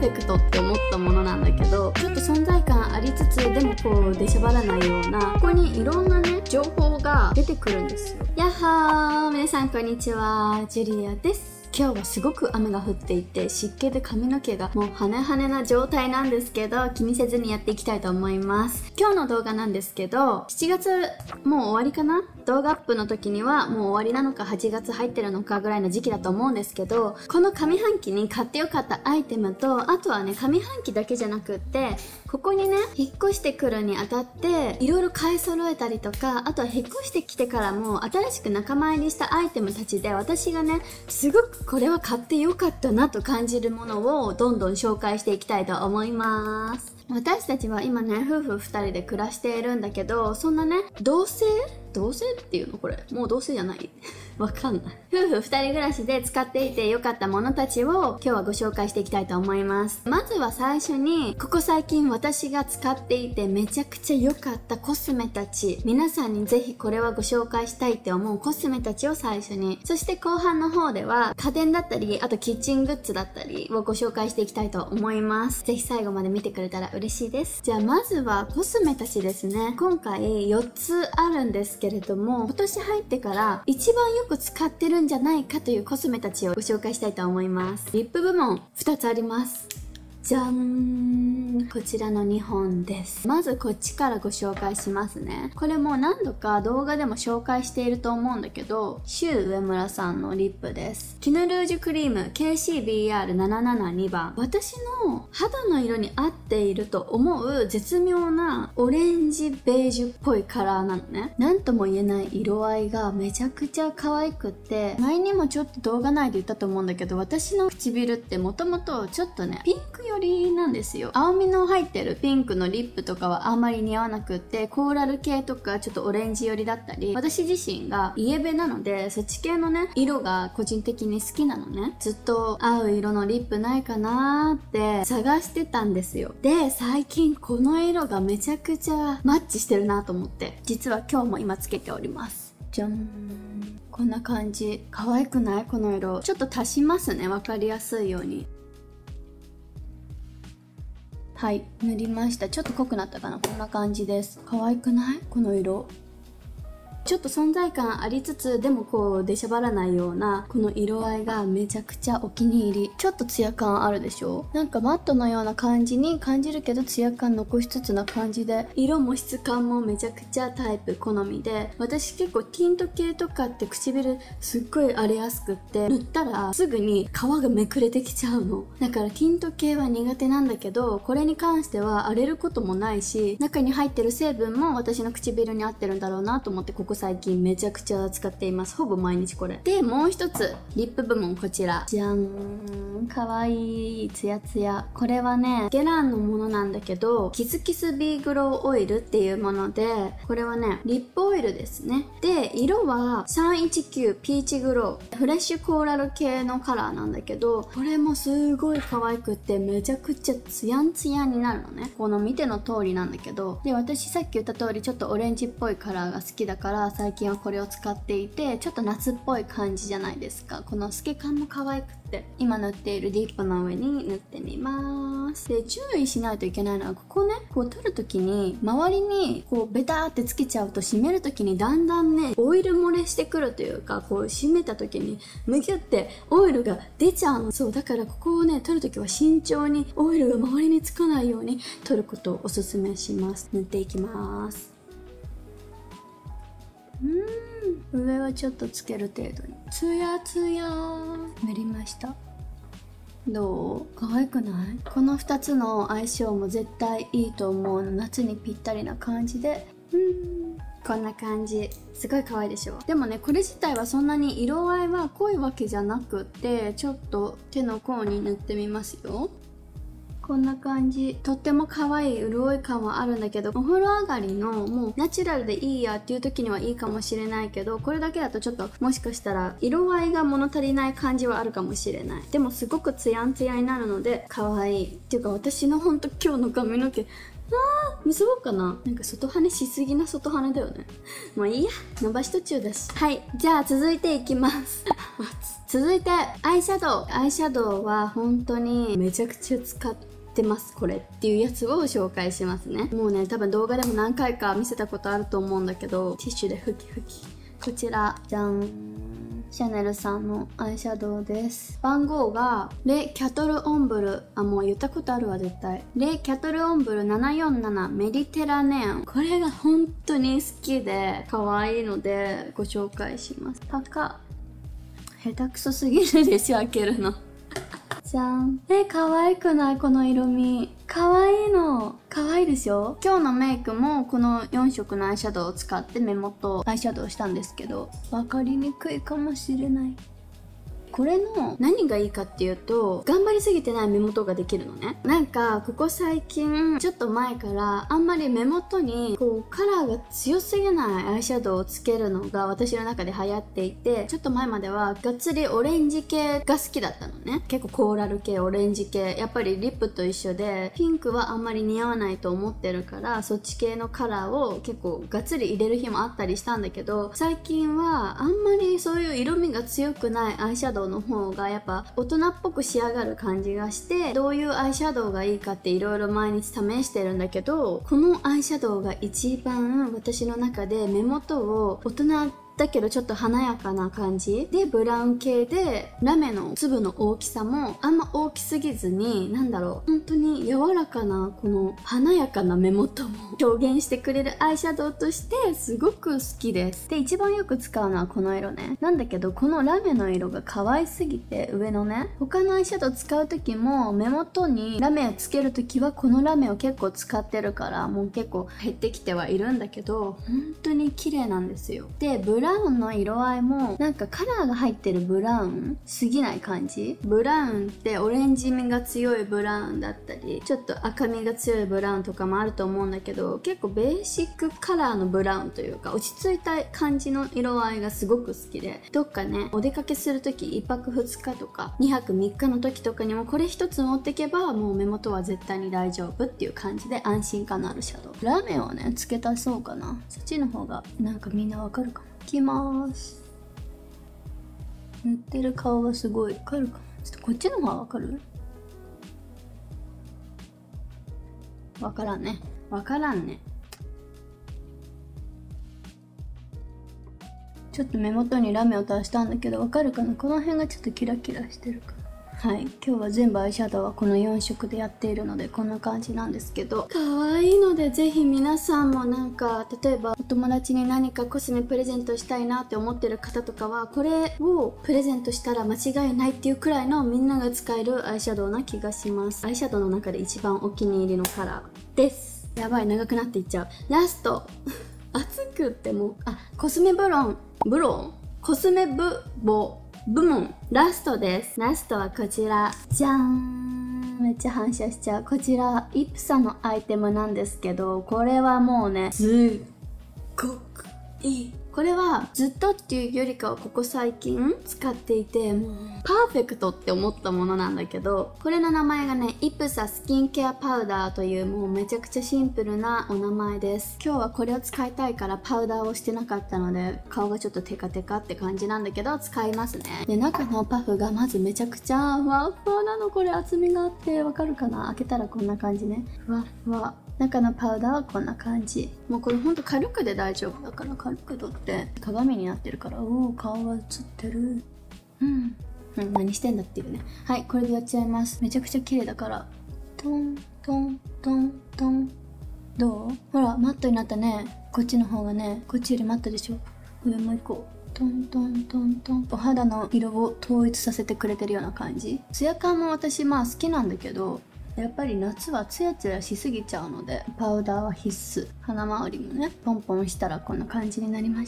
フェクトって思ったものなんだけど、ちょっと存在感ありつつでもこう出しゃばらないような、ここにいろんなね情報が出てくるんですよ。やっはー、皆さんこんにちは、ジュリアです。今日はすごく雨が降っていて湿気で髪の毛がもうハネハネな状態なんですけど、気にせずにやっていきたいと思います。今日の動画なんですけど、7月もう終わりかな、動画アップの時にはもう終わりなのか8月入ってるのかぐらいの時期だと思うんですけど、この上半期に買ってよかったアイテムと、あとはね上半期だけじゃなくって、ここにね引っ越してくるにあたっていろいろ買い揃えたりとか、あとは引っ越してきてからも新しく仲間入りしたアイテムたちで、私がねすごくこれは買ってよかったなと感じるものをどんどん紹介していきたいと思います。私たちは今ね夫婦2人で暮らしているんだけど、そんなね同棲っていうの、これもう同棲じゃないわかんない。夫婦2人暮らしで使っていて良かったものたちを今日はご紹介していきたいと思います。まずは最初に、ここ最近私が使っていてめちゃくちゃ良かったコスメたち、皆さんにぜひこれはご紹介したいって思うコスメたちを最初に、そして後半の方では家電だったり、あとキッチングッズだったりをご紹介していきたいと思います。ぜひ最後まで見てくれたら嬉しいです。じゃあまずはコスメたちですね。今回4つあるんですけれども、今年入ってから一番よく使ってるんじゃないかというコスメたちをご紹介したいと思います。リップ部門2つあります。じゃーん、こちらの2本です。まずこっちからご紹介しますね。これも何度か動画でも紹介していると思うんだけど、シュウ上村さんのリップです。キヌルージュクリーム KCBR772 番。私の肌の色に合っていると思う絶妙なオレンジベージュっぽいカラーなのね。なんとも言えない色合いがめちゃくちゃ可愛くって、前にもちょっと動画内で言ったと思うんだけど、私の唇ってもともとちょっとねピンク寄りなんですよ。青みの入ってるピンクのリップとかはあんまり似合わなくって、コーラル系とかちょっとオレンジ寄りだったり、私自身がイエベなのでそっち系のね色が個人的に好きなのね。ずっと合う色のリップないかなーって探してたんですよ。で最近この色がめちゃくちゃマッチしてるなと思って、実は今日も今つけております。じゃん、こんな感じ。可愛くない？この色ちょっと足しますね、分かりやすいように。はい、塗りました。ちょっと濃くなったかな。こんな感じです。可愛くない？この色ちょっと存在感ありつつでもこう出しゃばらないようなこの色合いがめちゃくちゃお気に入り。ちょっとツヤ感あるでしょ。なんかマットのような感じに感じるけどツヤ感残しつつな感じで、色も質感もめちゃくちゃタイプ好みで、私結構ティント系とかって唇すっごい荒れやすくって、塗ったらすぐに皮がめくれてきちゃうの。だからティント系は苦手なんだけど、これに関しては荒れることもないし、中に入ってる成分も私の唇に合ってるんだろうなと思って、ここ最近めちゃくちゃ使っています。ほぼ毎日これで。もう一つリップ部門、こちらじゃん、かわいいツヤツヤ。これはねゲランのものなんだけど、キスキスビーグローオイルっていうもので、これはねリップオイルですね。で色は319ピーチグロー、フレッシュコーラル系のカラーなんだけど、これもすごい可愛くってめちゃくちゃツヤンツヤになるのね。この見ての通りなんだけど、で私さっき言った通りちょっとオレンジっぽいカラーが好きだから、最近はこれを使っていて、ちょっと夏っぽい感じじゃないですか。この透け感も可愛くって、今塗っているディップの上に塗ってみます。で注意しないといけないのは、ここねこう取る時に周りにこうベターってつけちゃうと、締める時にだんだんねオイル漏れしてくるというか、こう締めた時にむぎゅってオイルが出ちゃうの。そうだからここをね取る時は慎重にオイルが周りにつかないように取ることをおすすめします。塗っていきます。上はちょっとつける程度にツヤツヤ塗りました。どう？可愛くない？この2つの相性も絶対いいと思うの。夏にぴったりな感じで、こんな感じ。すごい可愛いでしょ。でもねこれ自体はそんなに色合いは濃いわけじゃなくて、ちょっと手の甲に塗ってみますよ。こんな感じ。とっても可愛い潤い感はあるんだけど、お風呂上がりのもうナチュラルでいいやっていう時にはいいかもしれないけど、これだけだとちょっともしかしたら色合いが物足りない感じはあるかもしれない。でもすごくツヤンツヤになるので可愛いっていうか、私のほんと今日の髪の毛結ぼうかな。なんか外羽しすぎな外羽だよね。もういいや、伸ばし途中だし。はい、じゃあ続いていきます続いてアイシャドウ。アイシャドウは本当にめちゃくちゃ使ってますこれっていうやつを紹介しますね。もうね、多分動画でも何回か見せたことあると思うんだけど、ティッシュで拭きこちらじゃん、シャネルさんのアイシャドウです。番号がレ・キャトル・オンブル、もう言ったことあるわ絶対。レ・キャトル・オンブル747メディテラネーン。これが本当に好きで可愛いのでご紹介します。下手くそすぎるでしょ開けるのじゃん。可愛くない？この色味可愛いの。可愛いでしょ。今日のメイクもこの4色のアイシャドウを使って目元アイシャドウしたんですけど、分かりにくいかもしれない。これの何がいいかっていうと、頑張りすぎてない目元ができるのね。なんかここ最近ちょっと前からあんまり目元にこうカラーが強すぎないアイシャドウをつけるのが私の中で流行っていて、ちょっと前まではがっつりオレンジ系が好きだったのね。結構コーラル系、オレンジ系、やっぱりリップと一緒でピンクはあんまり似合わないと思ってるから、そっち系のカラーを結構がっつり入れる日もあったりしたんだけど、最近はあんまりそういう色味が強くないアイシャドウの方がやっぱ大人っぽく仕上がる感じがして、どういうアイシャドウがいいかっていろいろ毎日試してるんだけど、このアイシャドウが一番私の中で目元を大人だけどちょっと華やかな感じで、ブラウン系でラメの粒の大きさもあんま大きすぎずに、なんだろう、本当に柔らかなこの華やかな目元も表現してくれるアイシャドウとしてすごく好きです。で、一番よく使うのはこの色ね。なんだけどこのラメの色が可愛すぎて、上のね、他のアイシャドウ使う時も目元にラメをつける時はこのラメを結構使ってるから、もう結構減ってきてはいるんだけど、本当に綺麗なんですよ。で、ブラウンの色合いもなんかカラーが入ってるブラウンすぎない感じ。ブラウンってオレンジ味が強いブラウンだったり、ちょっと赤みが強いブラウンとかもあると思うんだけど、結構ベーシックカラーのブラウンというか落ち着いた感じの色合いがすごく好きで、どっかねお出かけする時、1泊2日とか2泊3日の時とかにもこれ一つ持ってけばもう目元は絶対に大丈夫っていう感じで安心感のあるシャドウ。ラメをねつけたそうかな。そっちの方がなんかみんなわかるかな。いきます。塗ってる顔がすごいわかるかな。ちょっとこっちの方がわかる？わからんね。わからんね。ちょっと目元にラメを足したんだけどわかるかな。この辺がちょっとキラキラしてるかな。はい、今日は全部アイシャドウはこの4色でやっているのでこんな感じなんですけど、可愛いのでぜひ皆さんもなんか例えばお友達に何かコスメプレゼントしたいなって思ってる方とかはこれをプレゼントしたら間違いないっていうくらいのみんなが使えるアイシャドウな気がします。アイシャドウの中で一番お気に入りのカラーです。やばい、長くなっていっちゃう。ラスト熱くってもうコスメコスメ部門ラストです。ラストはこちらじゃーん。めっちゃ反射しちゃう。こちらイプサのアイテムなんですけど、これはもうねすっごくいい。これはずっとっていうよりかはここ最近使っていて、もうパーフェクトって思ったものなんだけど、これの名前がねイプサスキンケアパウダーという、もうめちゃくちゃシンプルなお名前です。今日はこれを使いたいからパウダーをしてなかったので顔がちょっとテカテカって感じなんだけど使いますね。で、中のパフがまずめちゃくちゃふわふわなの。これ厚みがあってわかるかな。開けたらこんな感じね。ふわふわ。中のパウダーはこんな感じ。もうこれほんと軽くで大丈夫だから、軽く取って鏡になってるから、おお顔が映ってる。何してんだっていうね。はい、これでやっちゃいます。めちゃくちゃ綺麗だから。トントントントン。どう？ほらマットになったね。こっちの方がね、こっちよりマットでしょ。上もう一個。トントントントン。お肌の色を統一させてくれてるような感じ。ツヤ感も私まあ好きなんだけど、やっぱり夏はツヤツヤしすぎちゃうのでパウダーは必須。鼻周りもねポンポンしたらこんな感じになりました。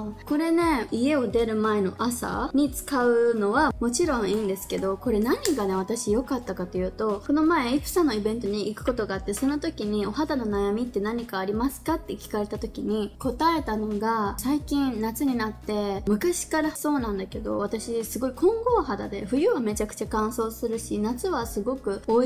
これね家を出る前の朝に使うのはもちろんいいんですけど、これ何がね私良かったかというと、この前イプサのイベントに行くことがあって、その時にお肌の悩みって何かありますかって聞かれた時に答えたのが、最近夏になって昔からそうなんだけど、私すごい混合肌で冬はめちゃくちゃ乾燥するし、夏はすごくオイリーな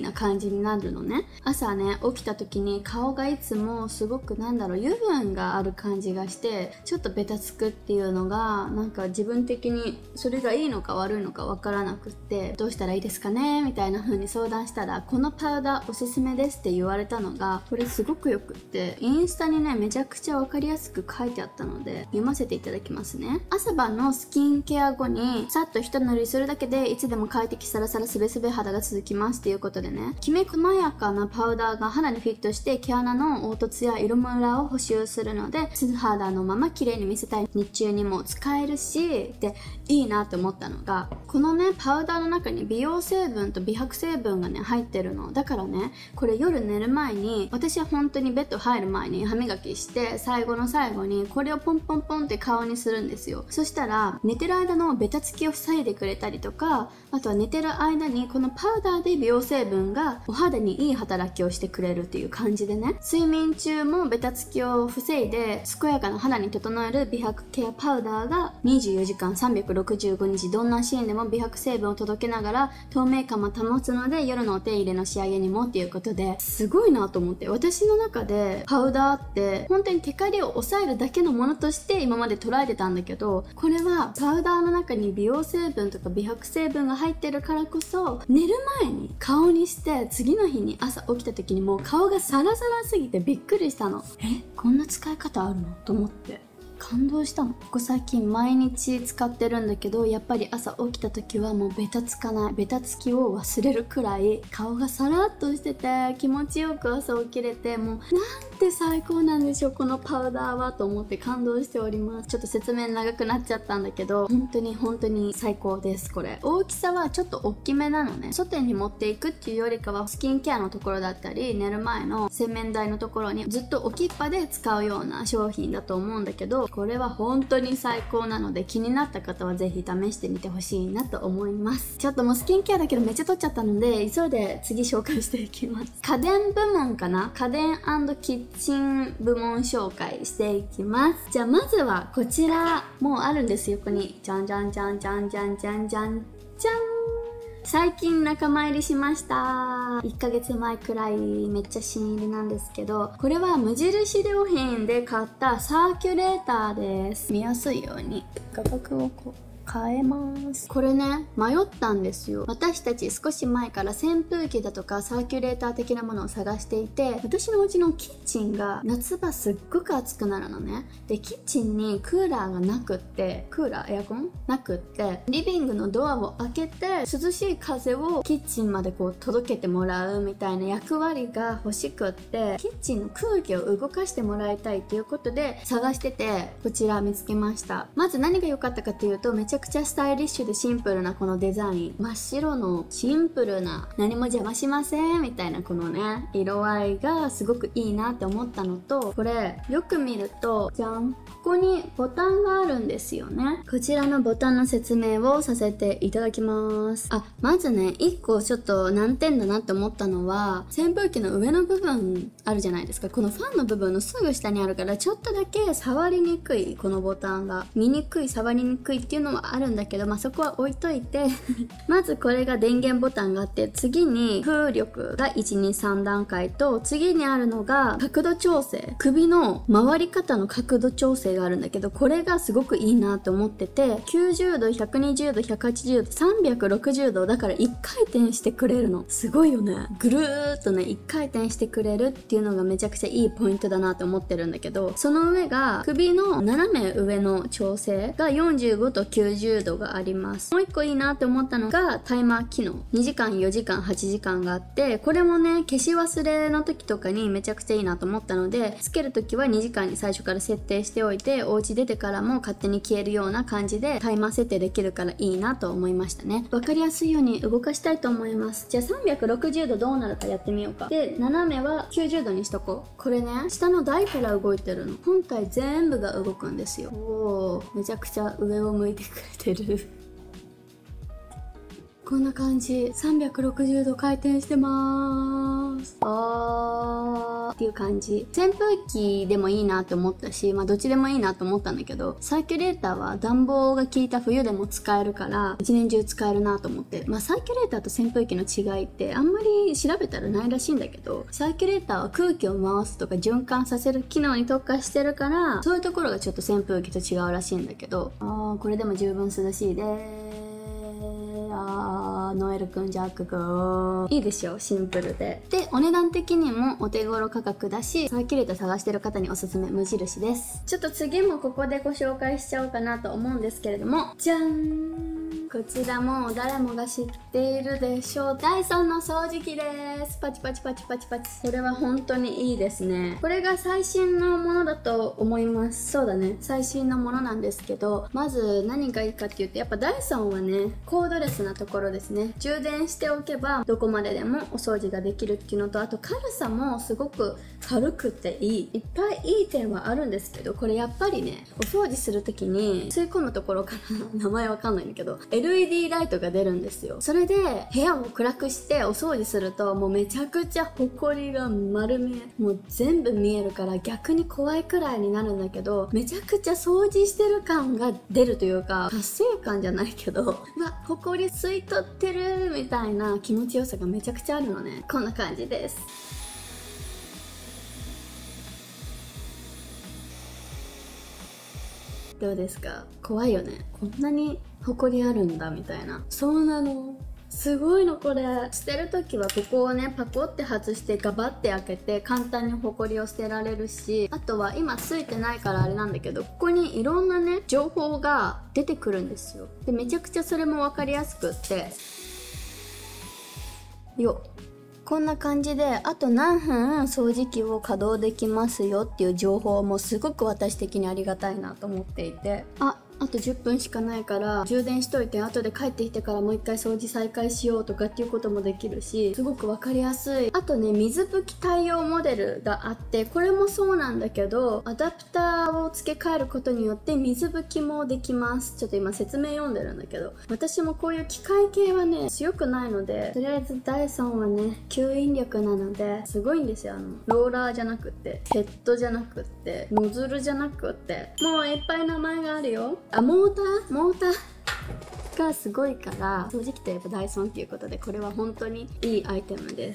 な感じになるのね。朝ね起きた時に顔がいつもすごく油分がある感じがしてちょっとベタつくっていうのがなんか自分的にそれがいいのか悪いのかわからなくって、どうしたらいいですかねみたいな風に相談したら、このパウダーおすすめですって言われたのがこれすごくよくって、インスタにねめちゃくちゃわかりやすく書いてあったので読ませていただきますね。朝晩のスキンケア後にさっと一塗りするだけでいつでも快適サラサラスベスベ肌が続きますっていうことでね、きめ細やかなパウダーが肌にフィットして毛穴の凹凸や色ムラを補修するので素肌のまま綺麗に見せたい日中にも使えるし、でいいなって思ったのがこのねパウダーの中に美容成分と美白成分がね入ってるのだからね、これ夜寝る前に私は本当にベッド入る前に歯磨きして最後の最後にこれをポンポンポンって顔にするんですよ。そしたら寝てる間のベタつきを防いでくれたりとか、あとは寝てる間にこのパウダーで美容成分がお肌にいい働きをしてくれるっていう感じでね、睡眠中もベタつきを防いで健やかな肌に整える美白ケアパウダーが24時間365日どんなシーンでも美白成分を届けながら透明感も保つので夜のお手入れの仕上げにもっていうことですごいなと思って、私の中でパウダーって本当にテカリを抑えるだけのものとして今まで捉えてたんだけど、これはパウダーの中に美容成分とか美白成分が入ってるからこそ寝る前に顔にして次の日に朝起きた時にもう顔がサラサラすぎてびっくりしたの。こんな使い方あるのと思って感動したの。ここ最近毎日使ってるんだけど、やっぱり朝起きた時はもうベタつかない、ベタつきを忘れるくらい顔がサラッとしてて気持ちよく朝起きれて、もうなんて最高なんでしょうこのパウダーはと思って感動しております。ちょっと説明長くなっちゃったんだけど本当に最高です。これ大きさはちょっと大きめなのね。外に持っていくっていうよりかはスキンケアのところだったり寝る前の洗面台のところにずっと置きっぱで使うような商品だと思うんだけど、これは本当に最高なので気になった方はぜひ試してみてほしいなと思います。ちょっともうスキンケアだけどめっちゃ取っちゃったので急いで次紹介していきます。家電部門かな、家電&キッチン部門紹介していきます。じゃあまずはこちら、もうあるんです横に。じゃんじゃんじゃんじゃんじゃんじゃんじゃんじゃん。最近仲間入りしました。1ヶ月前くらいめっちゃ新入りなんですけど、これは無印良品で買ったサーキュレーターです。見やすいように価格をこう変えます。これね迷ったんですよ。私たち少し前から扇風機だとかサーキュレーター的なものを探していて、私のうちのキッチンが夏場すっごく暑くなるのね。でキッチンにクーラーがなくって、クーラーエアコンなくって、リビングのドアを開けて涼しい風をキッチンまでこう届けてもらうみたいな役割が欲しくって、キッチンの空気を動かしてもらいたいっていうことで探しててこちら見つけました。まず何が良かったかっていうと、めちゃくちゃスタイリッシュでシンプルなこのデザイン、真っ白のシンプルな何も邪魔しませんみたいなこのね色合いがすごくいいなって思ったのと、これよく見るとじゃん、ここにボタンがあるんですよね。こちらのボタンの説明をさせていただきます。まずね1個ちょっと難点だなって思ったのは、扇風機の上の部分あるじゃないですか。このファンの部分のすぐ下にあるからちょっとだけ触りにくい、このボタンが見にくい、触りにくいっていうのはあるんだけど、そこは置いといてまずこれが電源ボタンがあって、次に風力が123段階と、次にあるのが角度調整、首の回り方の角度調整があるんだけど、これがすごくいいなと思ってて、90度120度180度360度だから1回転してくれるの。すごいよね。ぐるーっとね1回転してくれるっていうのがめちゃくちゃいいポイントだなと思ってるんだけど、その上が首の斜め上の調整が45と90度があります。もう一個いいなって思ったのがタイマー機能、2時間4時間8時間があって、これもね消し忘れの時とかにめちゃくちゃいいなと思ったので、つける時は2時間に最初から設定しておいて、お家出てからも勝手に消えるような感じでタイマー設定できるからいいなと思いましたね。わかりやすいように動かしたいと思います。じゃあ360度どうなるかやってみようか。で斜めは90度にしとこう。これね下の台から動いてるの、本体全部が動くんですよ。おー、めちゃくちゃ上を向いてくれてるこんな感じ。360度回転してまーす。 ーっていう感じ。扇風機でもいいなって思ったし、まあどっちでもいいなと思ったんだけど、サーキュレーターは暖房が効いた冬でも使えるから一年中使えるなと思って、まあサーキュレーターと扇風機の違いってあんまり調べたらないらしいんだけど、サーキュレーターは空気を回すとか循環させる機能に特化してるから、そういうところがちょっと扇風機と違うらしいんだけど、これでも十分涼しいです。ノエルくんジャックくんいいでしょ、シンプルで。で、お値段的にもお手頃価格だし、サーキュレーター探してる方におすすめ、無印です。ちょっと次もここでご紹介しちゃおうかなと思うんですけれども、じゃん、こちらも誰もが知っているでしょう、ダイソンの掃除機です。パチパチパチパチパチ。これは本当にいいですね。これが最新のものだと思います。そうだね、最新のものなんですけど、まず何がいいかっていうと、やっぱダイソンはね、コードレスなところですね。充電しておけばどこまででもお掃除ができるっていうのと、あと軽さもすごく軽くていいっぱいいい点はあるんですけど、これやっぱりね、お掃除する時に吸い込むところから名前わかんないんだけど LED ライトが出るんですよ。それで部屋を暗くしてお掃除すると、もうめちゃくちゃホコリが丸見え、もう全部見えるから逆に怖いくらいになるんだけど、めちゃくちゃ掃除してる感が出るというか、達成感じゃないけど、うわ、ホコリ吸い取ってるみたいな気持ちよさがめちゃくちゃあるのね。こんな感じです。どうですか？怖いよね。こんなにホコリあるんだみたいな。そうなの。すごいのこれ。捨てる時はここをね、パコって外してガバって開けて簡単にホコリを捨てられるし、あとは今ついてないからあれなんだけど、ここにいろんなね、情報が出てくるんですよ。で、めちゃくちゃそれも分かりやすくって、よっ。こんな感じで、あと何分掃除機を稼働できますよっていう情報もすごく私的にありがたいなと思っていて、あと10分しかないから充電しといて、後で帰ってきてからもう一回掃除再開しようとかっていうこともできるし、すごく分かりやすい。あとね、水拭き対応モデルがあって、これもそうなんだけど、アダプターを付け替えることによって水拭きもできます。ちょっと今説明読んでるんだけど、私もこういう機械系はね、強くないので、とりあえずダイソンはね、吸引力なのですごいんですよ。ローラーじゃなくって、ヘッドじゃなくって、ノズルじゃなくって、もういっぱい名前があるよ。モーターがすごいから、掃除機といえばダイソンっていうことで、これは本当にいいアイテムです。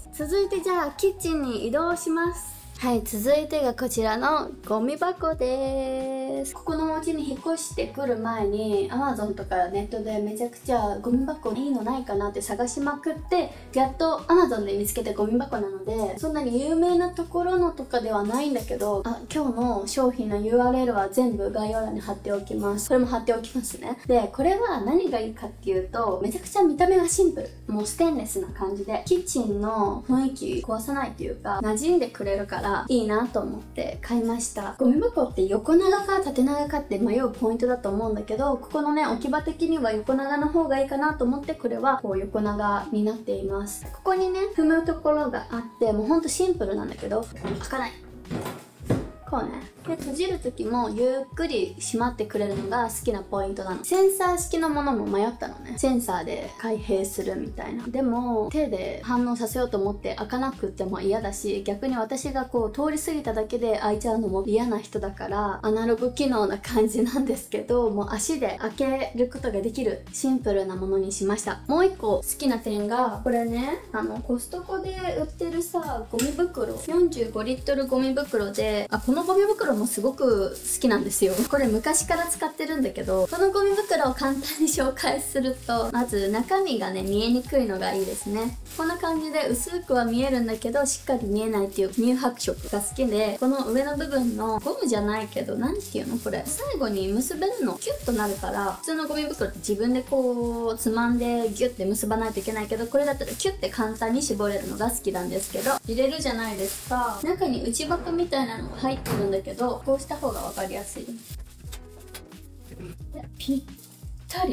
続いてじゃあキッチンに移動します。はい、続いてがこちらのゴミ箱です。ここのお家に引っ越してくる前に Amazon とかネットでめちゃくちゃゴミ箱いいのないかなって探しまくって、やっと Amazon で見つけたゴミ箱なので、そんなに有名なところのとかではないんだけど、今日の商品の URL は全部概要欄に貼っておきます。これも貼っておきますね。で、これは何がいいかっていうと、めちゃくちゃ見た目がシンプル。もうステンレスな感じで、キッチンの雰囲気壊さないというか、馴染んでくれるからいいなと思って買いました。ゴミ箱って横長か縦長かって迷うポイントだと思うんだけど、ここのね、置き場的には横長の方がいいかなと思って、これはこう横長になっています。ここにね、踏むところがあって、もうほんとシンプルなんだけど、開かない。こうね。で、閉じる時もゆっくり閉まってくれるのが好きなポイントなの。センサー式のものも迷ったのね。センサーで開閉するみたいな。でも手で反応させようと思って開かなくっても嫌だし、逆に私がこう通り過ぎただけで開いちゃうのも嫌な人だから、アナログ機能な感じなんですけど、もう足で開けることができるシンプルなものにしました。もう一個好きな点が、これね、コストコで売ってるさ、ゴミ袋、45リットルゴミ袋で、このゴミ袋もすごく好きなんですよ。これ昔から使ってるんだけど、このゴミ袋を簡単に紹介すると、まず中身がね、見えにくいのがいいですね。こんな感じで薄くは見えるんだけど、しっかり見えないっていう乳白色が好きで、この上の部分のゴムじゃないけど、なんていうのこれ、最後に結べるのキュッとなるから、普通のゴミ袋って自分でこうつまんでギュッて結ばないといけないけど、これだったらキュッて簡単に絞れるのが好きなんですけど、入れるじゃないですか。中に内箱みたいなのが入ってるんだけど、こうした方が分かりやすい。ぴったり、こ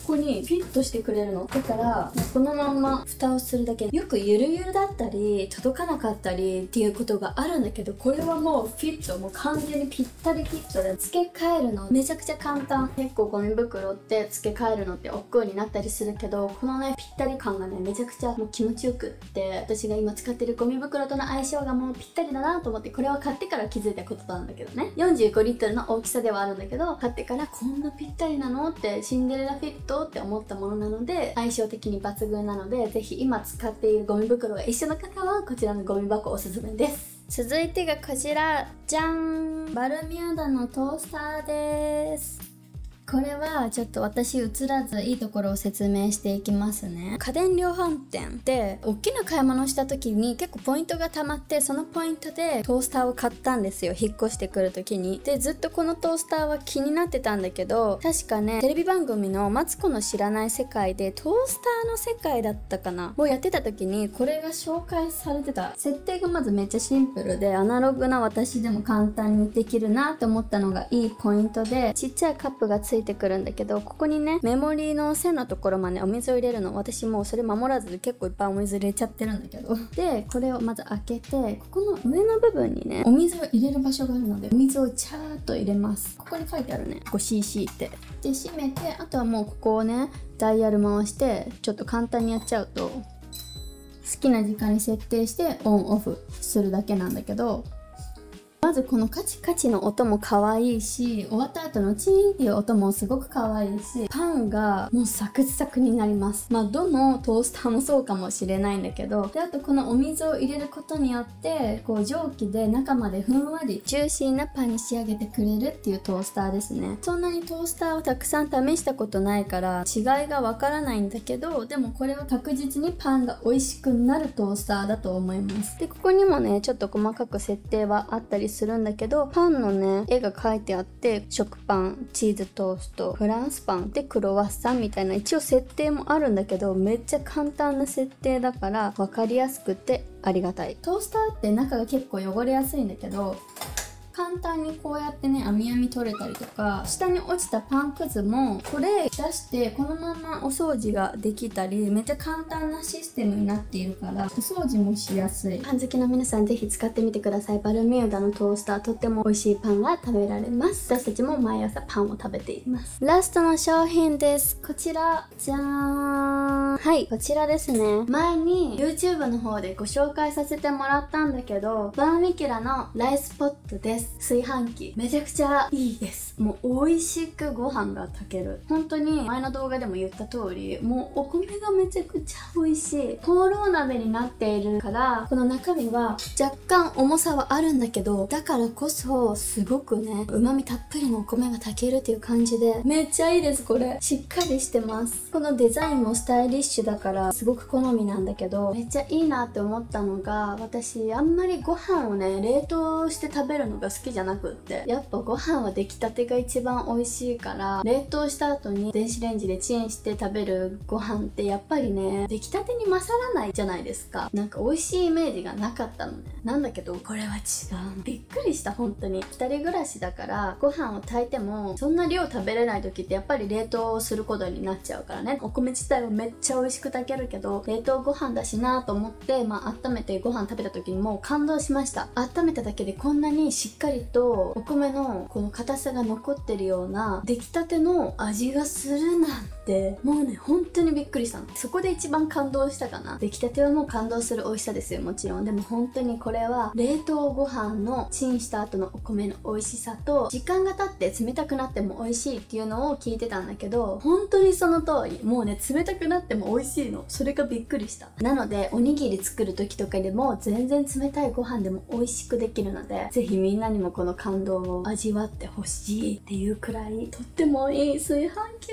こにフィットしてくれるのだから、このまんま蓋をするだけ。よくゆるゆるだったり届かなかったりっていうことがあるんだけど、これはもうフィット、もう完全にぴったりフィットで付け替えるのめちゃくちゃ簡単。結構ゴミ袋って付け替えるのって億劫になったりするけど、このねぴったり感がねめちゃくちゃもう気持ちよくって、私が今使ってるゴミ袋との相性がもうぴったりだなと思って、これは買ってから気づいたことなんだけどね。45リットルの大きさではあるんだけど、買ってからこんなぴったりなのってシンデレラフィットって思ったものなので、相性的に抜群なので、ぜひ今使っているゴミ袋が一緒の方はこちらのゴミ箱おすすめです。続いてがこちら、じゃん、バルミューダのトースターです。これはちょっと私映らずいいところを説明していきますね。家電量販店で大きな買い物をした時に結構ポイントが溜まって、そのポイントでトースターを買ったんですよ、引っ越してくる時に。でずっとこのトースターは気になってたんだけど、確かねテレビ番組のマツコの知らない世界でトースターの世界だったかなをやってた時にこれが紹介されてた。設定がまずめっちゃシンプルで、アナログな私でも簡単にできるなって思ったのがいいポイントで、ちっちゃいカップがついてくるんだけど、ここにねメモリーの線のところまでお水を入れるの。私もうそれ守らずで結構いっぱいお水入れちゃってるんだけど、でこれをまず開けて、ここの上の部分にねお水を入れる場所があるので、お水をチャーっと入れます。ここに書いてあるね 5cc って。で閉めて、あとはもうここをねダイヤル回してちょっと簡単にやっちゃうと、好きな時間に設定してオンオフするだけなんだけど、まずこのカチカチの音も可愛いし、終わった後のチーンっていう音もすごく可愛いし、パンがもうサクサクになります。まあどのトースターもそうかもしれないんだけど、であとこのお水を入れることによってこう蒸気で中までふんわりジューシーなパンに仕上げてくれるっていうトースターですね。そんなにトースターをたくさん試したことないから違いがわからないんだけど、でもこれは確実にパンが美味しくなるトースターだと思います。でここにもねちょっと細かく設定はあったりするんだけど、パンのね絵が描いてあって、食パン、チーズトースト、フランスパンでクロワッサンみたいな一応設定もあるんだけど、めっちゃ簡単な設定だから分かりやすくてありがたい。トースターって中が結構汚れやすいんだけど、簡単にこうやってね網網取れたりとか、下に落ちたパンくずもこれ出してこのままお掃除ができたり、めっちゃ簡単なシステムになっているからお掃除もしやすい。パン好きの皆さんぜひ使ってみてください。バルミューダのトースター、とっても美味しいパンが食べられます。私たちも毎朝パンを食べています。ラストの商品です。こちらじゃーん。はい、こちらですね。前に YouTube の方でご紹介させてもらったんだけど、バーミキュラのライスポットです。炊飯器めちゃくちゃいいです。もう美味しくご飯が炊ける。本当に前の動画でも言った通り、もうお米がめちゃくちゃ美味しい灯籠鍋になっているから、この中身は若干重さはあるんだけど、だからこそすごくね旨味たっぷりのお米が炊けるっていう感じでめっちゃいいです。これしっかりしてます。このデザインもスタイリッシュだからすごく好みなんだけど、めっちゃいいなって思ったのが、私あんまりご飯をね冷凍して食べるのが好きじゃなくって、やっぱご飯は出来たてが一番美味しいから、冷凍した後に電子レンジでチンして食べるご飯ってやっぱりね出来たてに勝らないじゃないですか。なんか美味しいイメージがなかったのね。なんだけどこれは違う。びっくりした。本当に2人暮らしだからご飯を炊いてもそんな量食べれない時ってやっぱり冷凍することになっちゃうからね。お米自体はめっちゃ美味しく炊けるけど、冷凍ご飯だしなと思って、温めてご飯食べた時にもう感動しました。温めただけでこんなにしっかりとお米のこの硬さが残ってるような出来たての味がするなんて、もうね本当にびっくりしたの。そこで一番感動したかな。出来たてはもう感動する美味しさですよ、もちろん。でも本当にこれは冷凍ご飯のチンした後のお米の美味しさと、時間が経って冷たくなっても美味しいっていうのを聞いてたんだけど、本当にその通り。もうね冷たくなっても美味しいの。それがびっくりした。なのでおにぎり作る時とかでも全然冷たいご飯でも美味しくできるので、ぜひみんなにもこの感動を味わってほしいっていうくらいとってもいい炊飯器です。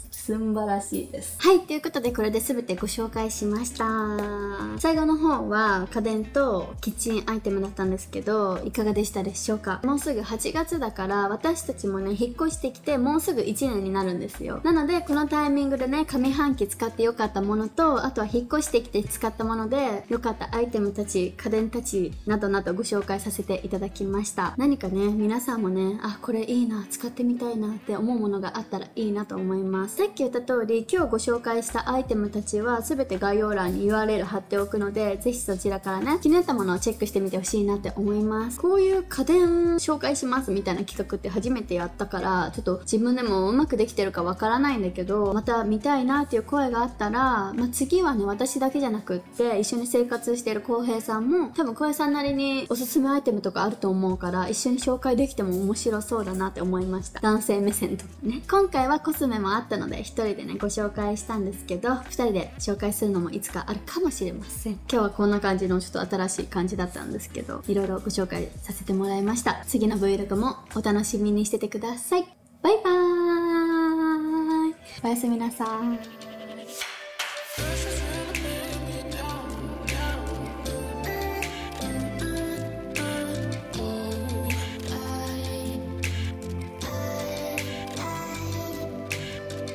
素晴らしいです。はい、ということでこれで全てご紹介しました。最後の方は家電とキッチンアイテムだったんですけど、いかがでしたでしょうか。もうすぐ8月だから、私たちもね引っ越してきてもうすぐ1年になるんですよ。なのでこのタイミングでね上半期使ってよかったものと、あとは引っ越してきて使ったもので良かったアイテムたち、家電たちなどなどご紹介させていただきました。何かね皆さんもね、あこれいいな、使ってみたいなって思うものがあったらいいなと思います。さっき言った通り、今日ご紹介したアイテムたちは全て概要欄に URL 貼っておくので、ぜひそちらからね、気になったものをチェックしてみてほしいなって思います。こういう家電紹介しますみたいな企画って初めてやったから、ちょっと自分でもうまくできてるかわからないんだけど、また見たいなっていう声があったら、次はね、私だけじゃなくって、一緒に生活してる浩平さんも、多分浩平さんなりにおすすめアイテムとかあると思うから、一緒に紹介できても面白そうだなって思いました。男性目線とかね。今回はコスメもあったので、一人でね、ご紹介したんですけど、二人で紹介するのもいつかあるかもしれません。今日はこんな感じのちょっと新しい感じだったんですけど、いろいろご紹介させてもらいました。次の Vlog もお楽しみにしててください。バイバーイ。おやすみなさい。